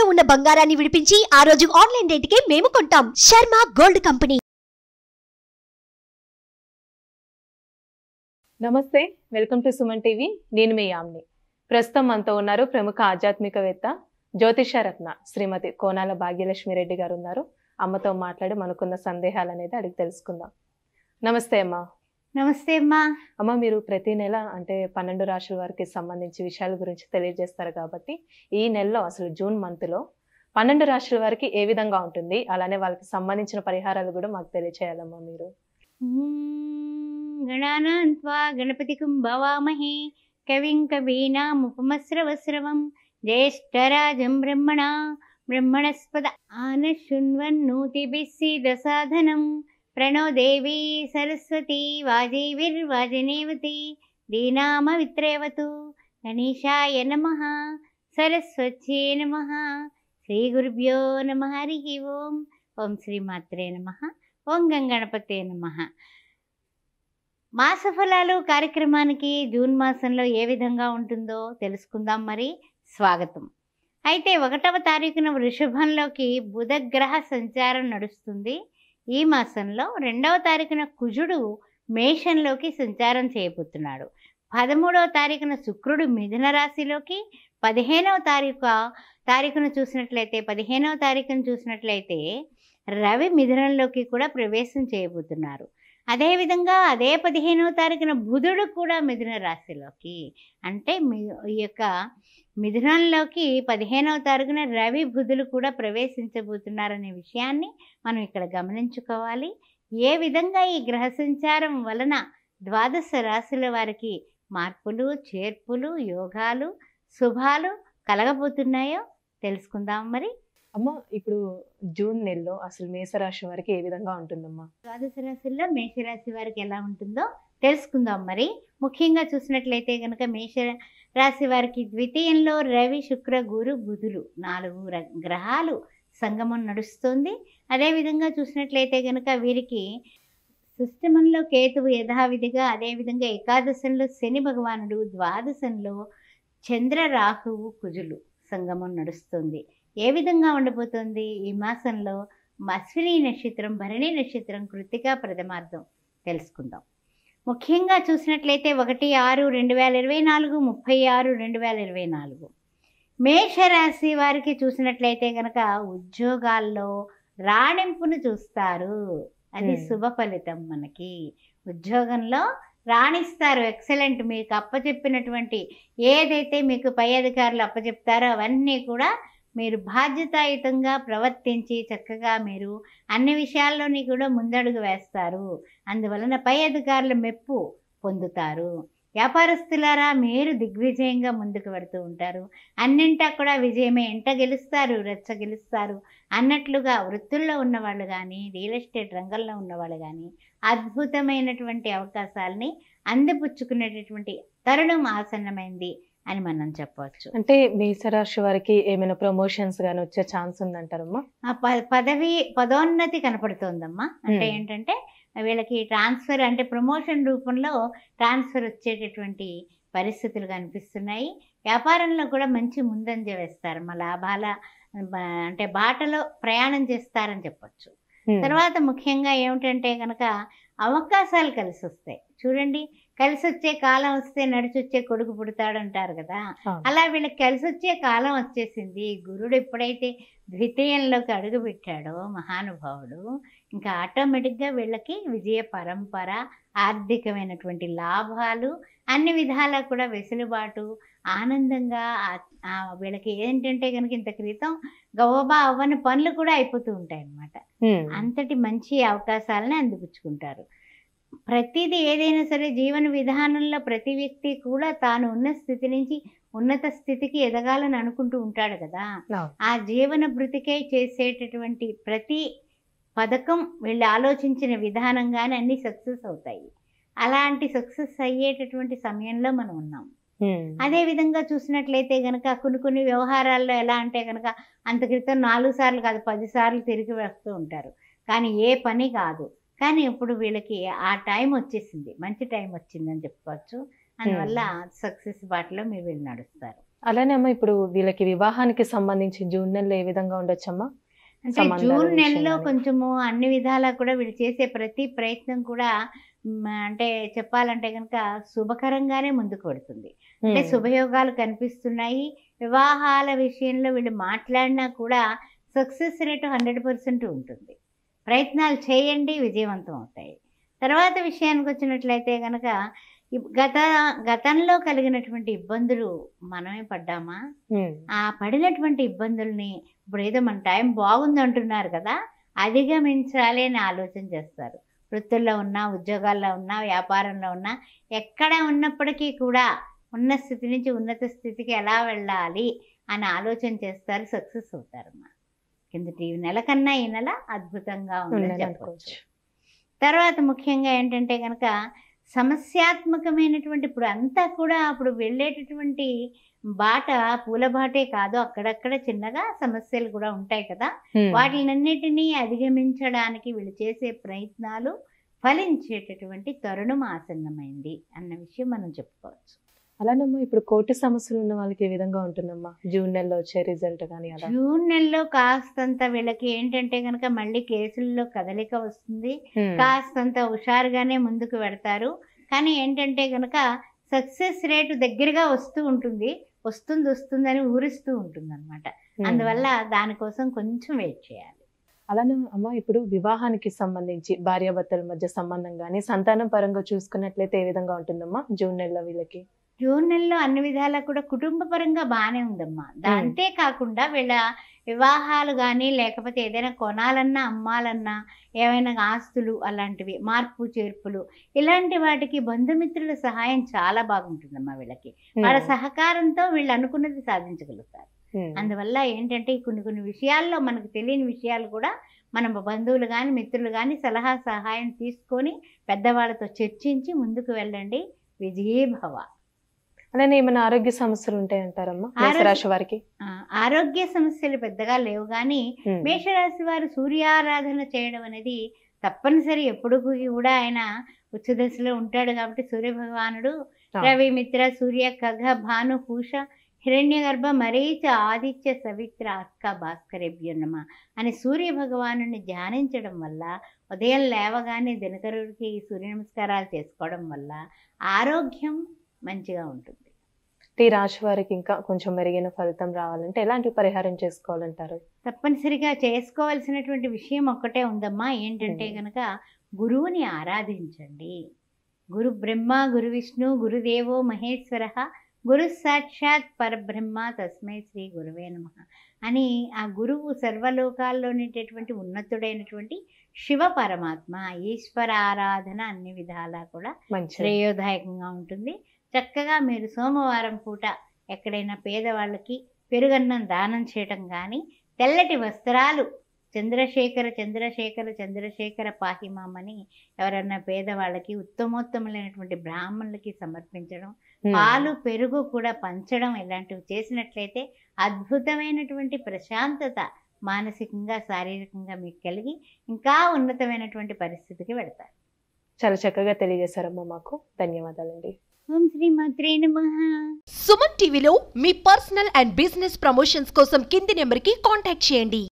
తాకట్టులో ఉన్న బంగారాన్ని విడిపించి ఆ రోజు ఆన్లైన్ రేటుకే మేము కొంటాం. Sharma gold company. నమస్తే, వెల్కమ్ టు సుమన్ టీవీ. నేను మీ యామ్ని. ప్రస్తుతం మనతో ఉన్నారు ప్రముఖ ఆధ్యాత్మికవేత్త జ్యోతిషరత్న శ్రీమతి కోనాల భాగ్యలక్ష్మి రెడ్డి గారు ఉన్నారు. అమ్మతో మాట్లాడి మనకున్న సందేహాలు అనేది అడిగి తెలుసుకుందాం. నమస్తే అమ్మా. నమస్తే అమ్మా. అమ్మ, మీరు ప్రతి నెల అంటే 12 రాశుల వారికి సంబంధించి విషయాల గురించి తెలియజేస్తారు కాబట్టి ఈ నెలలో అసలు జూన్ మంత్లో 12 రాశుల వారికి ఏ విధంగా ఉంటుంది, అలానే వాళ్ళకి సంబంధించిన పరిహారాలు కూడా మాకు తెలియచేయాలమ్మా మీరు. గణానాన్ త్వా గణపతికం భవామహే కవిం కవీనాముపమస్రవస్రవం జ్యేష్ఠరాజం బ్రహ్మణస్పద ఆనశృణ్వన్నోతిభిः सीदसाधनं प्रणो देवी सरस्वती वाजैर्वाजनेवती दीनामवित्रेवतु गणेशाय नमः सरस्वत्यै नमः श्रीगुरुभ्यो नमः हरिः ओम् ओं श्रीमात्रे नमः ఓం గణపతే నమః. మాసఫలాలు కార్యక్రమానికి జూన్ మాసంలో ఏ విధంగా ఉంటుందో తెలుసుకుందాం. మరి స్వాగతం. అయితే 1వ తారీఖున వృషభంలోకి బుధగ్రహ సంచారం నడుస్తుంది. ఈ మాసంలో 2వ తారీఖున కుజుడు మేషంలోకి సంచారం చేయబోతున్నాడు. 13వ తారీఖున శుక్రుడు మిథున రాశిలోకి, 15వ తారీఖున చూసినట్లయితే రవి మిథునంలోకి కూడా ప్రవేశం చేయబోతున్నారు. అదేవిధంగా అదే 15వ తారీఖున బుధుడు కూడా మిథున రాశిలోకి, అంటే ఈ యొక్క మిథునంలోకి 15వ తారీఖున రవి బుధులు కూడా ప్రవేశించబోతున్నారనే విషయాన్ని మనం ఇక్కడ గమనించుకోవాలి. ఏ విధంగా ఈ గ్రహ సంచారం వలన 12 రాశుల వారికి మార్పులు, చేర్పులు, యోగాలు, శుభాలు కలగబోతున్నాయో తెలుసుకుందాం. మరి అమ్మ, ఇప్పుడు జూన్ నెలలో అసలు మేషరాశి వారికి ఏ విధంగా ఉంటుందమ్మా? 12 రాశుల్లో మేషరాశి వారికి ఎలా ఉంటుందో తెలుసుకుందాం. మరి ముఖ్యంగా చూసినట్లయితే కనుక మేషరాశి వారికి ద్వితీయంలో రవి, శుక్ర, గురు, బుధులు 4 గ్రహాలు సంగమం నడుస్తుంది. అదేవిధంగా చూసినట్లయితే కనుక వీరికి షష్టమంలో కేతువు యథావిధిగా, అదేవిధంగా ఏకాదశంలో శని భగవానుడు, ద్వాదశంలో చంద్ర, రాహువు, కుజులు సంగమం నడుస్తుంది. ఏ విధంగా ఉండబోతుంది ఈ మాసంలో? అశ్విని నక్షత్రం, భరణి నక్షత్రం, కృత్తిక ప్రథమార్థం తెలుసుకుందాం. ముఖ్యంగా చూసినట్లయితే 1/6/2024, 30/6/2024 మేషరాశి వారికి చూసినట్లయితే కనుక ఉద్యోగాల్లో రాణింపును చూస్తారు. అది శుభ ఫలితం. మనకి ఉద్యోగంలో రాణిస్తారు. ఎక్సలెంట్. మీకు అప్పచెప్పినటువంటి ఏదైతే మీకు పై అధికారులు అప్పచెప్తారో అవన్నీ కూడా మీరు బాధ్యతాయుతంగా ప్రవర్తించి చక్కగా మీరు అన్ని విషయాల్లోని కూడా ముందడుగు వేస్తారు. అందువలన పై అధికారుల మెప్పు పొందుతారు. వ్యాపారస్తులారా, మీరు దిగ్విజయంగా ముందుకు వెళుతూ ఉంటారు. అన్నింటా కూడా విజయమే. ఎంట గెలుస్తారు, రెచ్చ గెలుస్తారు అన్నట్లుగా వృత్తుల్లో ఉన్నవాళ్ళు కానీ, రియల్ ఎస్టేట్ రంగంలో ఉన్నవాళ్ళు కానీ అద్భుతమైనటువంటి అవకాశాలని అందిపుచ్చుకునేటటువంటి తరుణం ఆసన్నమైంది అని మనం చెప్పవచ్చు. అంటే మేషరాశి వారికి ఏమైనా ప్రమోషన్స్ గానీ వచ్చే ఛాన్స్ ఉందంటారమ్మా? పదోన్నతి కనపడుతోందమ్మా. అంటే ఏంటంటే వీళ్ళకి ట్రాన్స్ఫర్, అంటే ప్రమోషన్ రూపంలో ట్రాన్స్ఫర్ వచ్చేటటువంటి పరిస్థితులు కనిపిస్తున్నాయి. వ్యాపారంలో కూడా మంచి ముందంజ వేస్తారు. మా లాభాల అంటే బాటలో ప్రయాణం చేస్తారని చెప్పచ్చు. తర్వాత ముఖ్యంగా ఏమిటంటే కనుక అవకాశాలు కలిసి వస్తాయి. చూడండి, కలిసి వచ్చే కాలం వస్తే నడిచొచ్చే కొడుకు పుడతాడు అంటారు కదా, అలా వీళ్ళకి కలిసి వచ్చే కాలం వచ్చేసింది. గురుడు ఎప్పుడైతే ద్వితీయంలోకి అడుగు పెట్టాడో మహానుభావుడు, ఇంకా ఆటోమేటిక్గా వీళ్ళకి విజయ పరంపర, ఆర్థికమైనటువంటి లాభాలు, అన్ని విధాలా కూడా వెసులుబాటు, ఆనందంగా వీళ్ళకి ఏంటంటే కనుక ఇంత క్రితం గవ్వబా అవ్వని పనులు కూడా అయిపోతూ ఉంటాయి అన్నమాట. అంతటి మంచి అవకాశాలని అందిపుచ్చుకుంటారు. ప్రతిదీ ఏదైనా సరే జీవన విధానంలో ప్రతి వ్యక్తి కూడా తాను ఉన్న స్థితి నుంచి ఉన్నత స్థితికి ఎదగాలని అనుకుంటూ ఉంటాడు కదా. ఆ జీవన భృతికై చేసేటటువంటి ప్రతి పథకం వీళ్ళు ఆలోచించిన విధానంగానే అన్ని సక్సెస్ అవుతాయి. అలాంటి సక్సెస్ అయ్యేటటువంటి సమయంలో మనం ఉన్నాం. అదే విధంగా చూసినట్లయితే కనుక కొన్ని వ్యవహారాల్లో ఎలా అంటే కనుక అంత క్రితం 4 సార్లు కాదు 10 సార్లు తిరిగి వస్తూ ఉంటారు, కానీ ఏ పని కాదు. కానీ ఇప్పుడు వీళ్ళకి ఆ టైం వచ్చేసింది, మంచి టైం వచ్చిందని చెప్పుకోవచ్చు. అందువల్ల సక్సెస్ బాటలో మీరు వీళ్ళు నడుస్తారు. అలానే అమ్మ ఇప్పుడు వీళ్ళకి వివాహానికి సంబంధించి జూన్ నెలలో ఏ విధంగా ఉండొచ్చమ్మా? అంటే సంబంధాల జూన్ విషయం నెలలో గాని. కొంచెము అన్ని విధాలా కూడా వీళ్ళు చేసే ప్రతి ప్రయత్నం కూడా అంటే చెప్పాలంటే కనుక శుభకరంగానే ముందుకు పడుతుంది. అంటే శుభయోగాలు కనిపిస్తున్నాయి. వివాహాల విషయంలో వీళ్ళు మాట్లాడినా కూడా సక్సెస్ రేటు 100% ఉంటుంది. ప్రయత్నాలు చేయండి, విజయవంతం అవుతాయి. తర్వాత విషయానికి వచ్చినట్లయితే కనుక గతంలో కలిగినటువంటి ఇబ్బందులు మనమే పడ్డామా? ఆ పడినటువంటి ఇబ్బందుల్ని ఇప్పుడు ఏదో మన టైం బాగుంది అంటున్నారు కదా, అధిగమించాలి అని ఆలోచన చేస్తారు. వృత్తుల్లో ఉన్నా, ఉద్యోగాల్లో ఉన్నా, వ్యాపారంలో ఉన్నా, ఎక్కడ ఉన్నప్పటికీ కూడా ఉన్న స్థితి నుంచి ఉన్నత స్థితికి ఎలా వెళ్ళాలి అని ఆలోచన చేస్తారు, సక్సెస్ అవుతారమ్మా. కిందటి నెల కన్నా ఈ నెల అద్భుతంగా ఉందని చెప్పవచ్చు. తర్వాత ముఖ్యంగా ఏంటంటే కనుక సమస్యాత్మకమైనటువంటి ఇప్పుడు అంతా కూడా అప్పుడు వెళ్ళేటటువంటి బాట పూల బాటే కాదు, అక్కడక్కడ చిన్నగా సమస్యలు కూడా ఉంటాయి కదా. వాటినన్నిటినీ అధిగమించడానికి వీళ్ళు చేసే ప్రయత్నాలు ఫలించేటటువంటి తరుణం ఆసన్నమైంది అన్న విషయం మనం చెప్పుకోవచ్చు. అలానమ్మా ఇప్పుడు కోర్టు సమస్యలు ఉన్న వాళ్ళకి ఏ విధంగా ఉంటుందమ్మా జూన్ నెలలో వచ్చే రిజల్ట్ కానీ? అలా జూన్ నెలలో కాస్తంత వీళ్ళకి ఏంటంటే కనుక మళ్ళీ కేసుల్లో కదలిక వస్తుంది, కాస్తంత హుషారుగానే ముందుకు పెడతారు. కానీ ఏంటంటే కనుక సక్సెస్ రేటు దగ్గరగా వస్తూ ఉంటుంది, వస్తుందని ఊరిస్తూ ఉంటుంది అనమాట. అందువల్ల దానికోసం కొంచెం వెయిట్ చేయాలి. అలానే అమ్మ ఇప్పుడు వివాహానికి సంబంధించి భార్యాభర్తల మధ్య సంబంధం కానీ సంతానం పరంగా చూసుకున్నట్లయితే ఏ విధంగా ఉంటుందమ్మా జూన్ నెలలో వీళ్ళకి? జూన్ నెలలో అన్ని విధాలా కూడా కుటుంబ పరంగా బాగానే ఉందమ్మా. అంతేకాకుండా వీళ్ళ వివాహాలు కానీ లేకపోతే ఏదైనా కొనాలన్నా, అమ్మాలన్నా, ఏమైనా ఆస్తులు అలాంటివి మార్పు చేర్పులు ఇలాంటి వాటికి బంధుమిత్రుల సహాయం చాలా బాగుంటుందమ్మా వీళ్ళకి. వాళ్ళ సహకారంతో వీళ్ళు అనుకున్నది సాధించగలుగుతారు. అందువల్ల ఏంటంటే కొన్ని విషయాల్లో మనకు తెలియని విషయాలు కూడా మన బంధువులు కానీ మిత్రులు కానీ సలహా సహాయం తీసుకొని పెద్దవాళ్ళతో చర్చించి ముందుకు వెళ్ళండి. విజయీభవ. అలానే ఏమైనా ఆరోగ్య సమస్యలు ఉంటాయంటారమ్మా మేషరాశి వారికి? ఆరోగ్య సమస్యలు పెద్దగా లేవు, కానీ మేషరాశి వారు సూర్యారాధన చేయడం అనేది తప్పనిసరి. ఎప్పుడు కూడా ఆయన ఉచ్చ దశలో ఉంటాడు కాబట్టి సూర్య భగవానుడు రవి మిత్ర సూర్య ఖగ భాను పూష హిరణ్యగర్భ మరీచ ఆదిత్య సవిత్ర అర్క భాస్కరేభ్యో నమః అని సూర్య భగవాను ధ్యానించడం వల్ల, ఉదయం లేవగానే దినకరుడికి సూర్య నమస్కారాలు చేసుకోవడం వల్ల ఆరోగ్యం మంచిగా ఉంటుంది. ఈ రాశి వారికి ఇంకా కొంచెం మెరుగైన ఫలితం రావాలంటే ఎలాంటి పరిహారం చేసుకోవాలంటారు? తప్పనిసరిగా చేసుకోవాల్సినటువంటి విషయం ఒక్కటే ఉందమ్మా. ఏంటంటే కనుక గురువుని ఆరాధించండి. గురు బ్రహ్మ గురు విష్ణు గురుదేవో మహేశ్వర గురు సాక్షాత్ పరబ్రహ్మ తస్మై శ్రీ గురువే నమః అని ఆ గురువు సర్వలోకాల్లో ఉండేటటువంటి ఉన్నతుడైనటువంటి శివ పరమాత్మ ఈశ్వర ఆరాధన అన్ని విధాలా కూడా శ్రేయోదాయకంగా ఉంటుంది. చక్కగా మీరు సోమవారం పూట ఎక్కడైనా పేదవాళ్ళకి పెరుగన్నం దానం చేయటం కానీ, తెల్లటి వస్త్రాలు చంద్రశేఖర పాహిమామని ఎవరన్నా పేదవాళ్ళకి ఉత్తమోత్తములైనటువంటి బ్రాహ్మణులకి సమర్పించడం, పాలు పెరుగు కూడా పంచడం ఇలాంటివి చేసినట్లయితే అద్భుతమైనటువంటి ప్రశాంతత మానసికంగా శారీరకంగా మీకు కలిగి ఇంకా ఉన్నతమైనటువంటి పరిస్థితికి వెళతారు. చాలా చక్కగా తెలియజేశారమ్మా, మాకు ధన్యవాదాలండి. ఓం శ్రీ మాత్రే నమః. సుమన్ టీవీలో మీ పర్సనల్ అండ్ బిజినెస్ ప్రమోషన్స్ కోసం కింది నెంబర్కి కాంటాక్ట్ చేయండి.